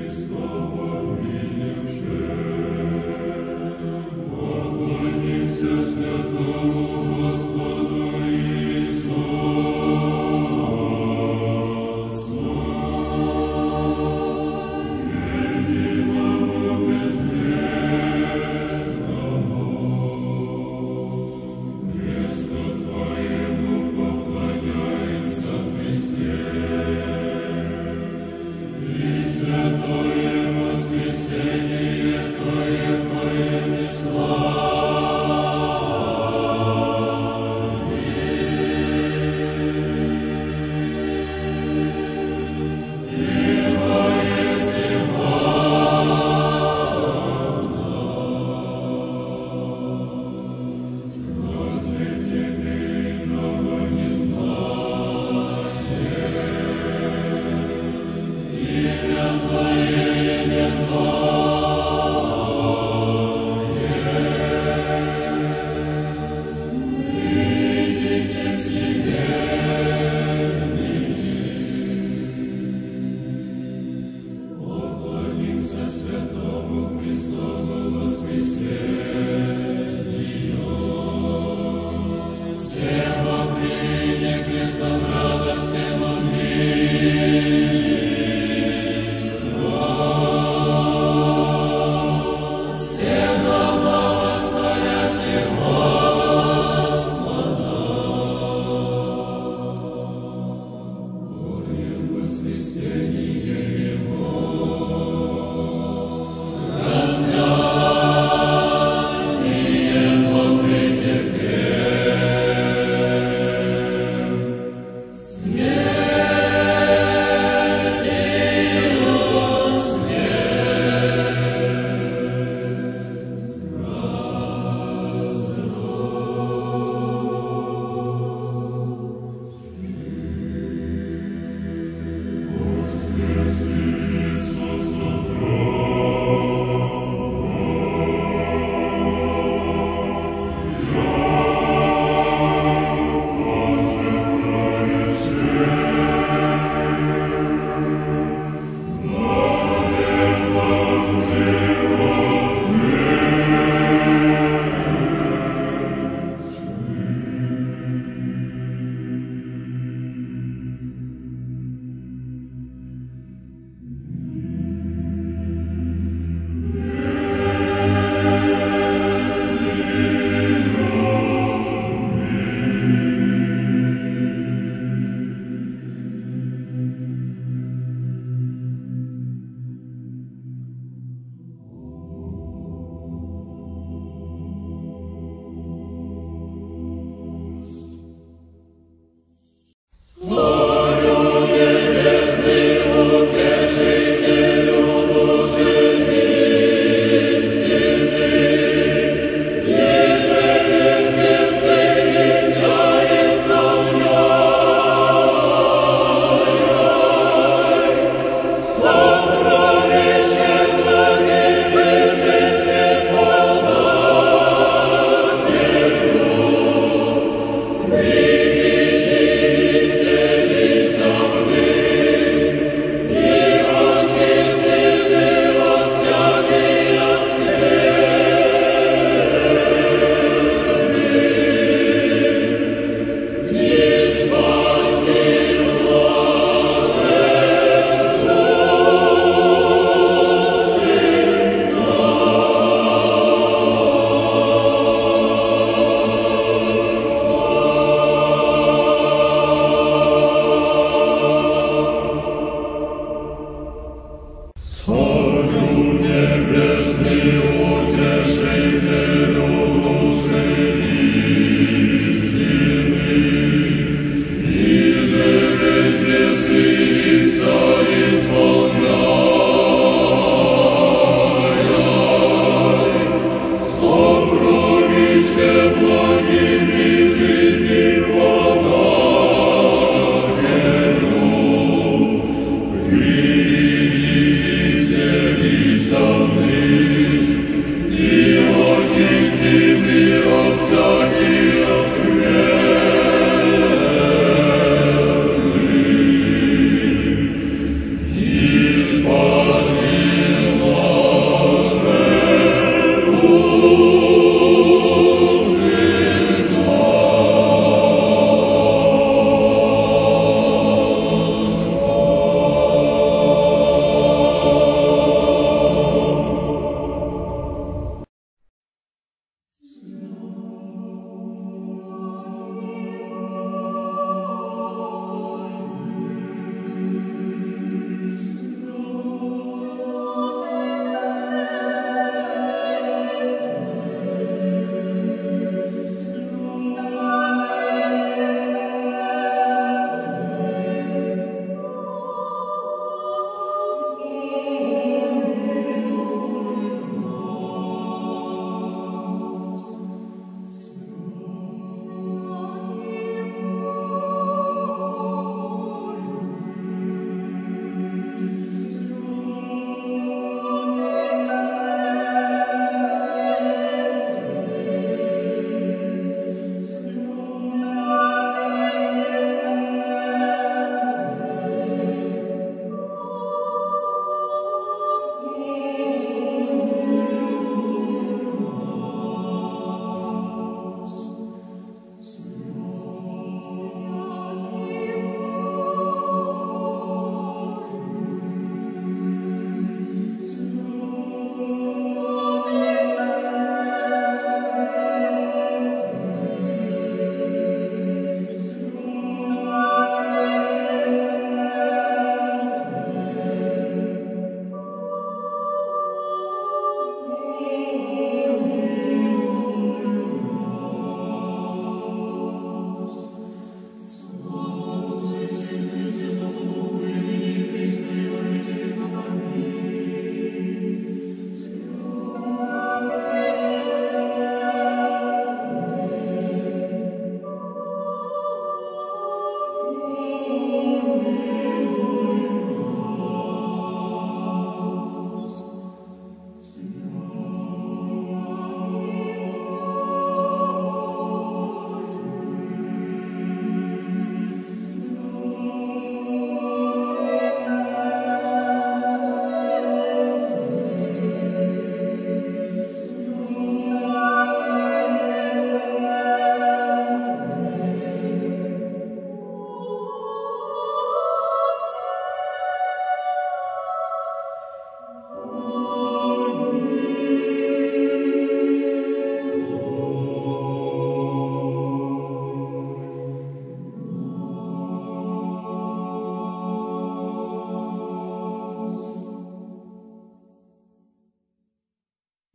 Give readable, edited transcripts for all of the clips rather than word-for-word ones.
Святое воскресение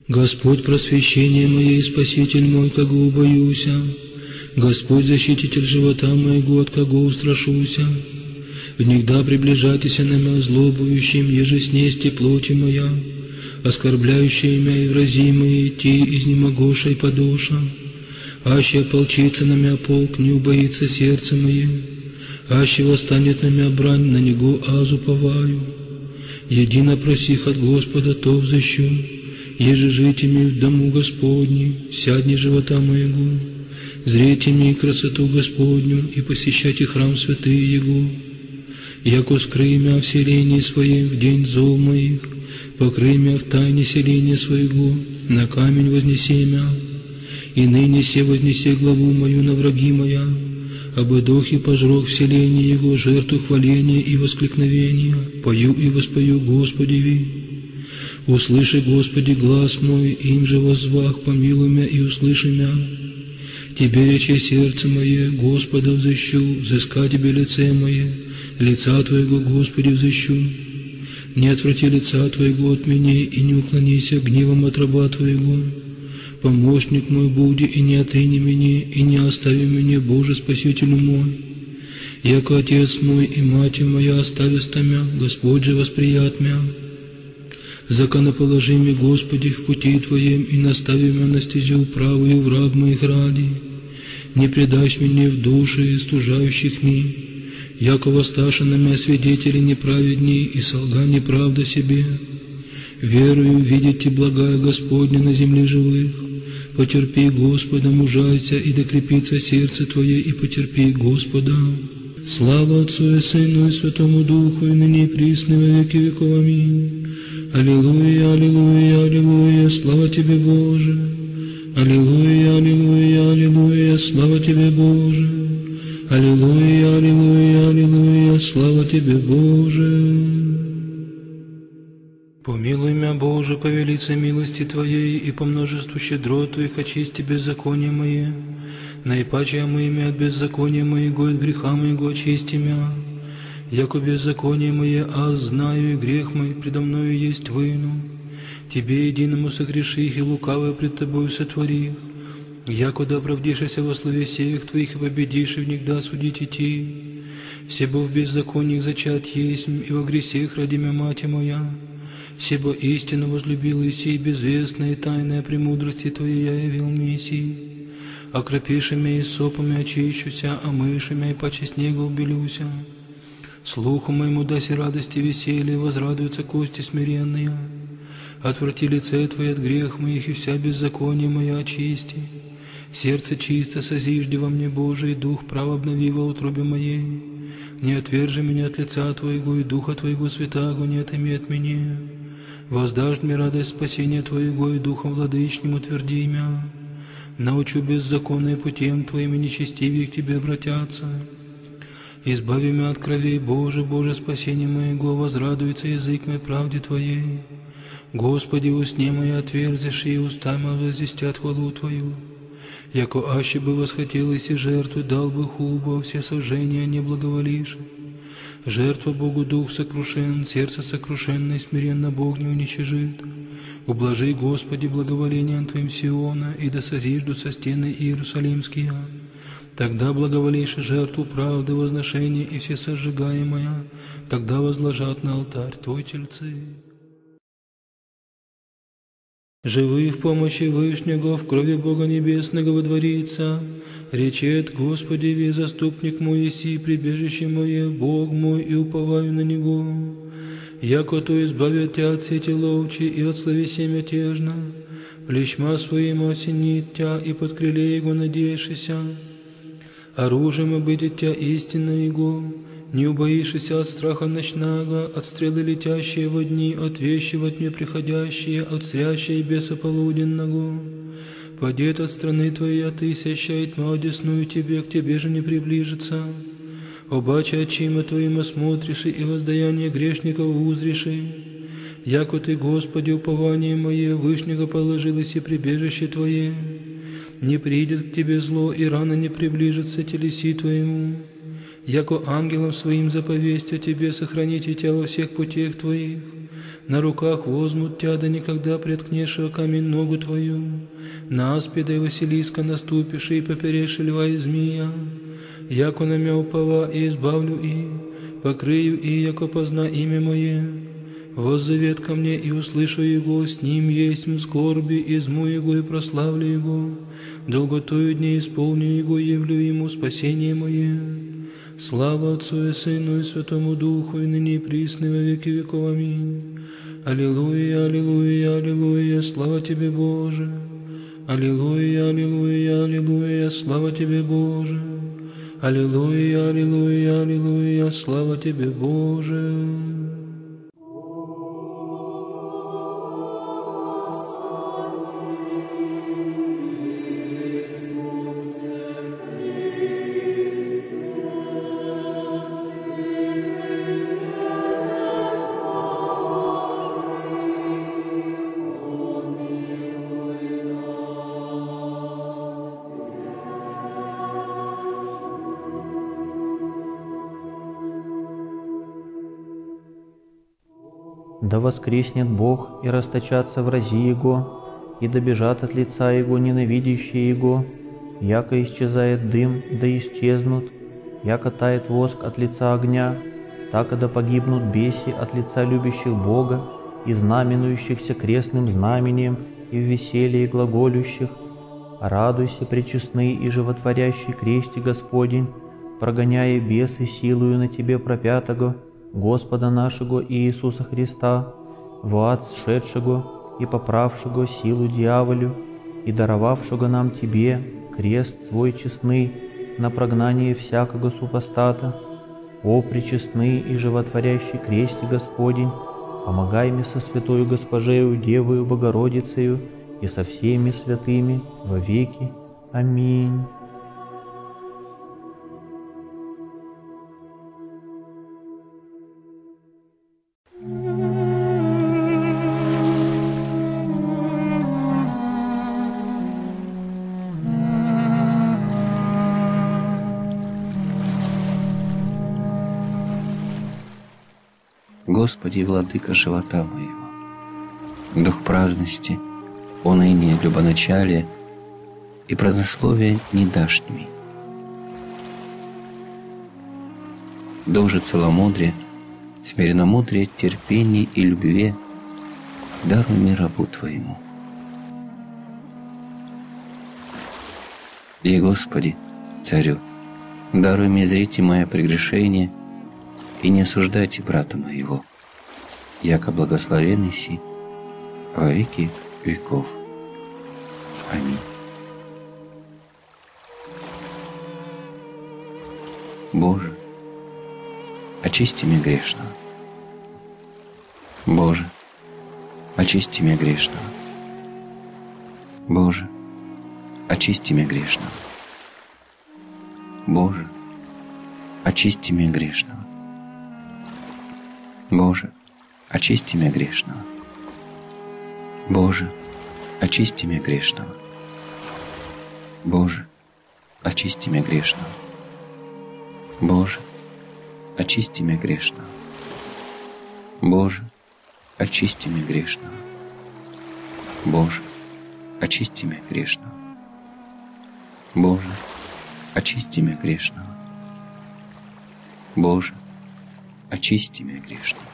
Господь, просвещение мое и Спаситель мой, кого убоюся. Господь, защититель живота моего, от кого устрашуся. Внегда приближайтеся на меня злобующим, еже снести плоти моя, оскорбляющие меня и вразимые, идти изнемогошей подоша. Аще ополчится на меня полк, не убоится сердце мое, аще восстанет на меня брань, на него азу поваю. Едино просих от Господа, то взыщу, еже жите ми в дому Господней, сядни живота моего, зрейте ми красоту Господню и посещайте храм святый Его. Яко скрый мя в селении своем в день зол моих, покрый мя в тайне селения своего, на камень вознеси мя, и ныне се вознеси главу мою на враги моя, обыдох и пожрох в селении Его жертву хваления и воскликновения, пою и воспою Господеви. Услыши, Господи, глаз мой, им же воззвах, помилуй мя и услыши мя. Тебе рече сердце мое, Господа взыщу, взыска Тебе лице мое, лица Твоего, Господи, взыщу. Не отврати лица Твоего от меня, и не уклонися гневом от раба Твоего. Помощник мой буди, и не отрини меня, и не остави меня, Боже, Спасителю мой. Яко Отец мой и Мать моя остависта мя, Господь же восприят мя. Законоположи ми, Господи, в пути Твоем, и настави мя на стезю правую враг моих ради. Не предашь меня в души стужающих ми, яко воссташи на мя свидетели неправедней, и солга неправда себе. Верую видите благая Господня на земле живых. Потерпи, Господа, мужайся, и докрепится сердце Твое, и потерпи, Господа. Слава Отцу и Сыну и Святому Духу, и ныне и присно во веки веков. Аминь. Аллилуйя, аллилуйя, аллилуйя, слава Тебе, Боже. Аллилуйя, аллилуйя, аллилуйя, слава Тебе, Боже. Аллилуйя, аллилуйя, аллилуйя, слава Тебе, Боже. Помилуй мя, Боже, по велице милости Твоей, и по множеству щедрот Твоих очисти беззаконие мое. Наипаче омый мя от беззакония моего, от греха моего очисти мя. Яко беззаконие мое, аз знаю, и грех мой предо мною есть выну. Тебе единому согреших, и лукавое пред Тобою сотворих. Яко да оправдишься во слове сеях Твоих, и победишь, и внегда судить идти. Себо в беззакониях зачат есть, и во гресех ради мя мать моя. Себо истинно возлюбил и сей безвестная и тайная премудрости Твоей я явил Мессии. Окропиши мя и сопами очищуся, омыши мя и паче снега убелюся. Слуху моему даси радости веселье, возрадуются кости смиренные. Отврати лице Твое от грех моих, и вся беззаконие моя очисти. Сердце чисто созижди во мне, Боже, и дух прав обнови во утробе моей. Не отвержи меня от лица Твоего, и духа Твоего святаго не отыми от меня. Воздашь мне радость спасения Твоего, и духом владычним утверди мя. Научу беззаконные путем Твоим, и нечестивые к Тебе обратятся. Избави мя от кровей, Боже, Боже, спасение моего, возрадуется язык мой правде Твоей. Господи, усне мои отверзишь, и уста мои возвестят хвалу Твою. Яко аще бы восхотелось и жертву, дал бы хулбу, все сожжения не благоволишь. Жертва Богу дух сокрушен, сердце сокрушенное, смиренно Бог не уничижит. Ублажи, Господи, благоволением Твоим Сиона, и да созиждутся стены Иерусалимские. Тогда благоволишь жертву правды, возношения и все сожигаемое, тогда возложат на алтарь Твой тельцы. Живы в помощи Вышнего, в крови Бога Небесного водворится. Речет, Господи, ви заступник мой, еси прибежище мое, Бог мой, и уповаю на Него. Яко то избавит Тя от сети ловчи и от словеси мятежно, плещма своим осенит Тя, и под крыле Его надеешься. Оружием обидит Тя истинно Его, не убоишься от страха ночного, от стрелы летящие во дни, от вещи во тьме приходящие, от зрящей беса полуденного. Падет от страны Твоей, тысяча, и тьма одесную Тебе, к Тебе же не приближится. Обаче очима Твоим осмотришь, и воздаяние грешников узришь. Яко Ты, Господи, упование мое, Вышнего положилось и прибежище Твое. Не придет к Тебе зло, и рано не приближится телеси Твоему. Яко ангелам Своим заповесть о Тебе сохраните Тебя во всех путях Твоих. На руках возьмут тя, да никогда преткнешь о камень ногу твою. На аспида и Василиска наступишь, и поперешь льва и змея. Яко на мя упова, и избавлю и, покрыю и, яко позна имя мое. Воззовет ко мне, и услышу его, с ним есть в скорби, изму его и прославлю его. Долготою дней исполню его, явлю ему спасение мое. Слава Отцу и Сыну и Святому Духу, и ныне и присно, и во веки веков. Аминь. Аллилуйя, аллилуйя, аллилуйя, слава Тебе, Боже. Аллилуйя, аллилуйя, аллилуйя, слава Тебе, Боже. Аллилуйя, аллилуйя, аллилуйя, слава Тебе, Боже. Да воскреснет Бог, и расточатся врази Его, и добежат от лица Его ненавидящие Его, яко исчезает дым, да исчезнут, яко тает воск от лица огня, так и да погибнут беси от лица любящих Бога и знаменующихся крестным знамением и в веселье глаголющих. Радуйся, пречестный и животворящий кресте Господень, прогоняя бесы силою на Тебе пропятого, Господа нашего Иисуса Христа, в ад сшедшего и поправшего силу дьяволю, и даровавшего нам Тебе крест свой честный на прогнание всякого супостата. О, пречестный и животворящий кресте Господень, помогай мне со святою Госпожею Девою Богородицею и со всеми святыми во веки. Аминь. Господи, владыка живота моего, дух праздности, уныния, любоначалия и празднословия не дашь мне. Дух же целомудрия, смиренномудрия, терпения и любви даруй мне рабу Твоему. И, Господи, Царю, даруй мне зрите мое прегрешение и не осуждайте брата моего, яко благословенный си во веки веков. Аминь. Боже, очисти меня грешного. Боже, очисти меня грешного. Боже, очисти меня грешного. Боже, очисти меня грешного. Боже, очисти меня грешного. Боже, очисти меня грешного. Боже, очисти меня грешного. Боже, очисти меня грешного. Боже, очисти меня грешного. Боже, очисти меня грешного. Боже, очисти меня грешного. Боже, очисти меня грешного.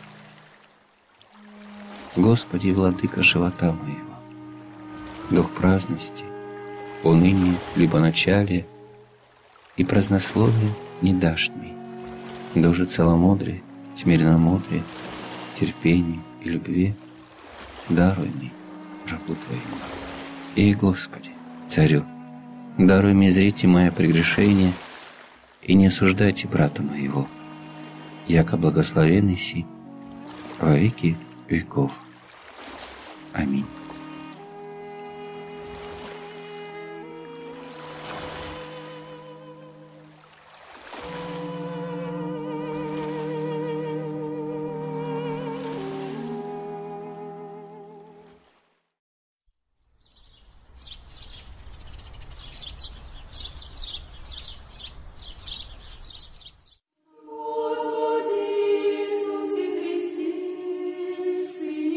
Господи, владыка живота моего, дух праздности, уныния, любоначалия и празднословия не дашь мне, дух же целомудрия, смиренномудрия, терпения и любви даруй мне, рабу Твоему. И, Господи, Царю, даруй мне зрите мое прегрешение и не осуждайте брата моего, яко благословенный си во веки веков. Аминь. Господи Иисусе Христе, Сын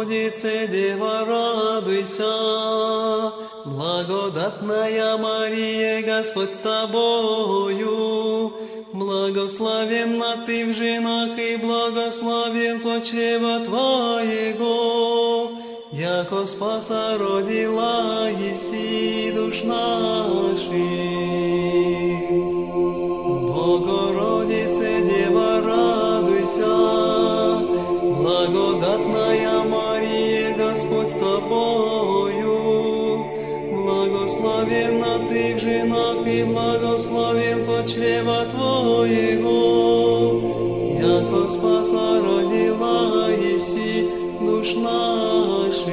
Богородице, Дева, радуйся, благодатная Мария, Господь с тобою, благословенна ты в женах, и благословен плод чрева твоего, яко спаса родила еси душ наших. Богородице, Дева, радуйся, благодатная Мария, Господь с тобою, благословенна ты в женах, и благословен плод чрева твоего, яко спаса родила еси душ наших.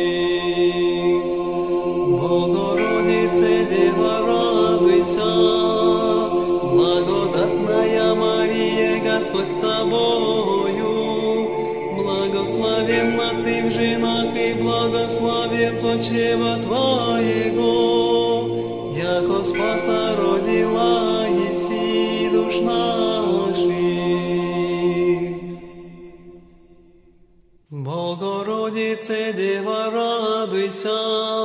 Богородице, Дева, радуйся, благодатная Мария, Господь с тобою, благословенна ты в женах, и благословен плод чрева твоего, яко спаса родила еси душ наших. Богородице, Дева, радуйся,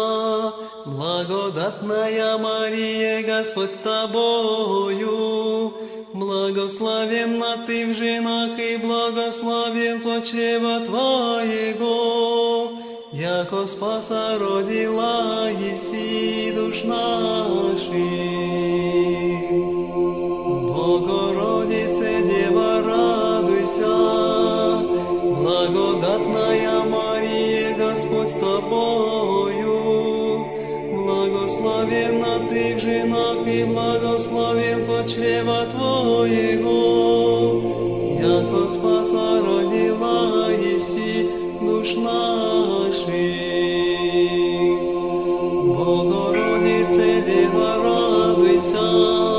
благодатная Мария, Господь с тобою, благословенна ты в женах, и благословен плод чрева твоего, яко спаса родила еси душ наших. Богородице, Дева, радуйся, благодатная Мария, Господь с тобою, благословенна ты в женах, и благословен плод чрева твоего, яко спаса родила еси душ наших. Богородице, Дева, радуйся,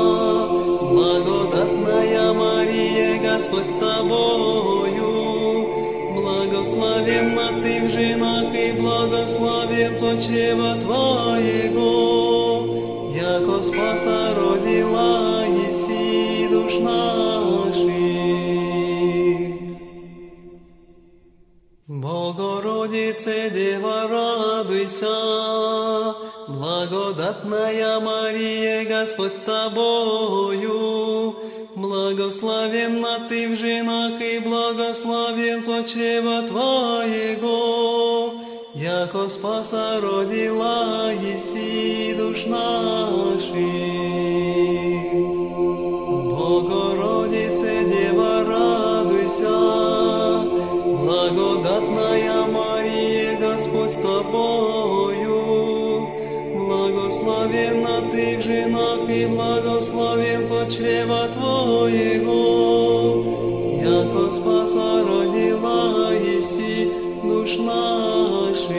благодатная Мария, Господь с тобою, благословенна ты в женах, и благословен плод чрева твоего, яко спаса родила еси душ наших. Богородице, Дева, радуйся, благодатная Мария, Господь с тобою, благословенна ты в женах, и благословен плод чрева твоего, яко спаса родила еси душ наших. Богородице, Дева, радуйся, благодатная Мария, Господь с тобою, благословенна ты в женах, и благословен плод чрева твоего, яко спаса родила еси душ наших.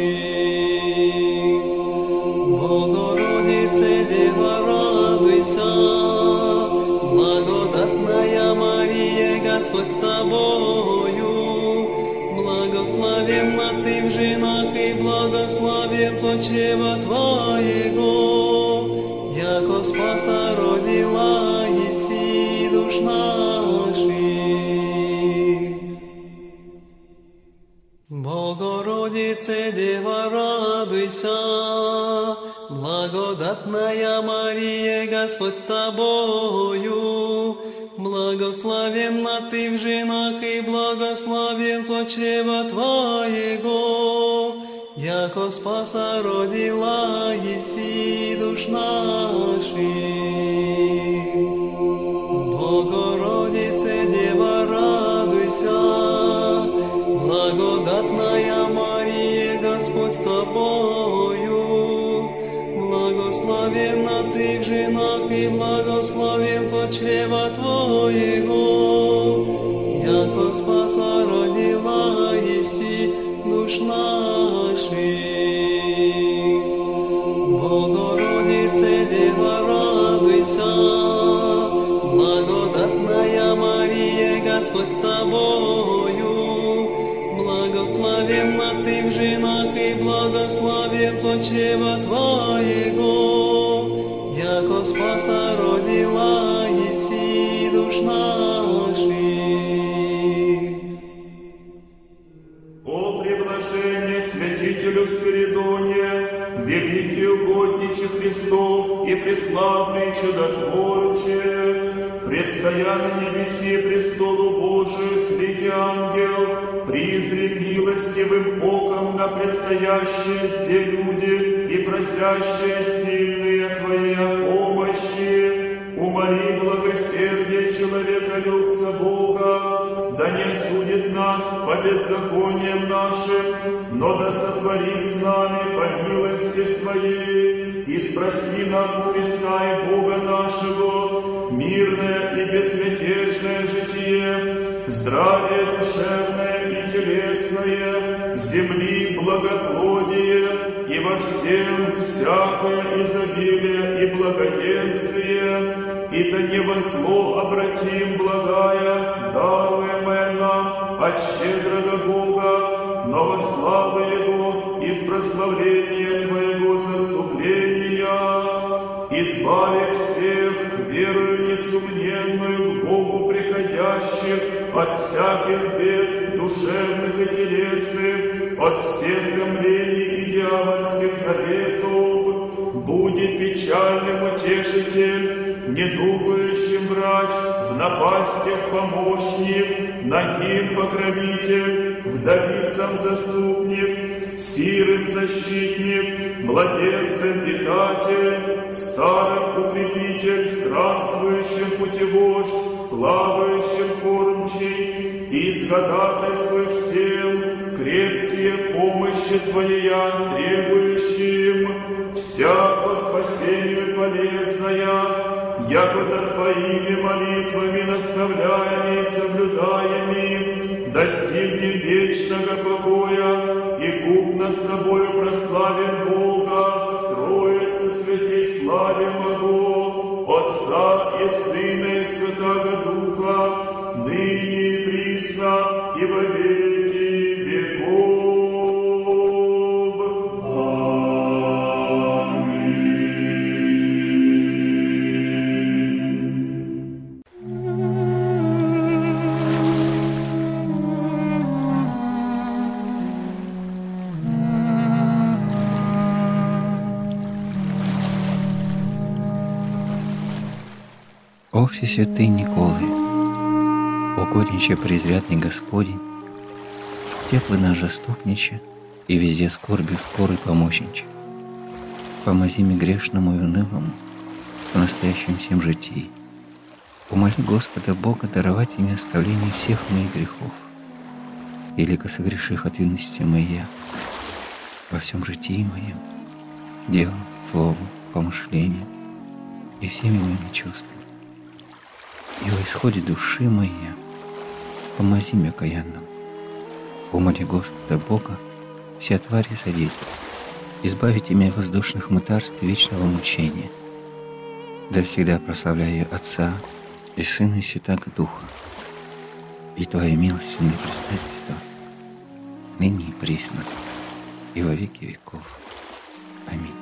Богородице, Дева, радуйся, благодатная Мария, Господь с тобою, благословенна ты в женах, и благословен плод чрева твоего, яко спаса родила еси душ наших. Богородице, Дева, радуйся, благодатная Мария, Господь с тобою, благословенна ты в женах, и благословен плод чрева твоего, яко спаса родила еси душ наших. Богородице, Дева, радуйся, благодатная Мария, Господь с тобою, благословенна ты в женах, и благословен плод чрева твоего, яко спаса родила еси душ наших. Богородице, Дева, радуйся, благодатная Мария, Господь с тобою, благословенна ты в женах, и благословен плод чрева твоего, яко спаса родила еси душ наших. О приблажение чудотворче, предстоя на небеси престолу Божию, святый ангел, призри милостивым оком на предстоящие сде люди и просящие сильные Твоей помощи. Умоли благосердие человеколюбца Бога, да не осудит нас по беззакониям нашим, но да сотворит с нами по милости Своей, и спроси нам у Христа и Бога нашего мирное и безмятежное житие, здравие душевное и телесное, земли благоплодие и во всем всякое изобилие и благоденствие, и да не во зло обратим благая, даруемая нам от щедрого Бога, но во славу Его и в прославление Твоего заступления, избави всех верою несомненную к Богу приходящих от всяких бед душевных и телесных, от всех томлений и дьявольских наветов. Будет печальным утешитель, недугающим врач, в напастях помощник, нагим покровитель, вдовицам заступник, сирым защитник, младенцем питатель, старым укрепитель, странствующим путевождь, плавающим кормчий, и исходатайствуй всем крепкие помощи Твоя требующим, всяко спасению полезная, якобы Твоими молитвами наставляями и соблюдаеми, достигнем вечного покоя и купно с Тобою прославим Бога в Троице святей славе Его, Отца и Сына и Святаго Духа, ныне и присно и во веки веков. О всесвятый Николай, угодниче презрятный Господень, теплый наш заступниче и везде скорби скорый помощниче, помози мне грешному и унылому в настоящем всем житии. Умоли Господа Бога даровать мне оставление всех моих грехов, елико согреших от винности моя во всем житии моем, делом, словом, помышлением и всеми моими чувствами. И во исходе души моей помози мне окаянному. Умоли Господа Бога все твари содействия, избавите меня от воздушных мытарств и вечного мучения. Да всегда прославляю Отца и Сына и Святаго Духа, и Твои милостивные предстательства, ныне и присно, и во веки веков. Аминь.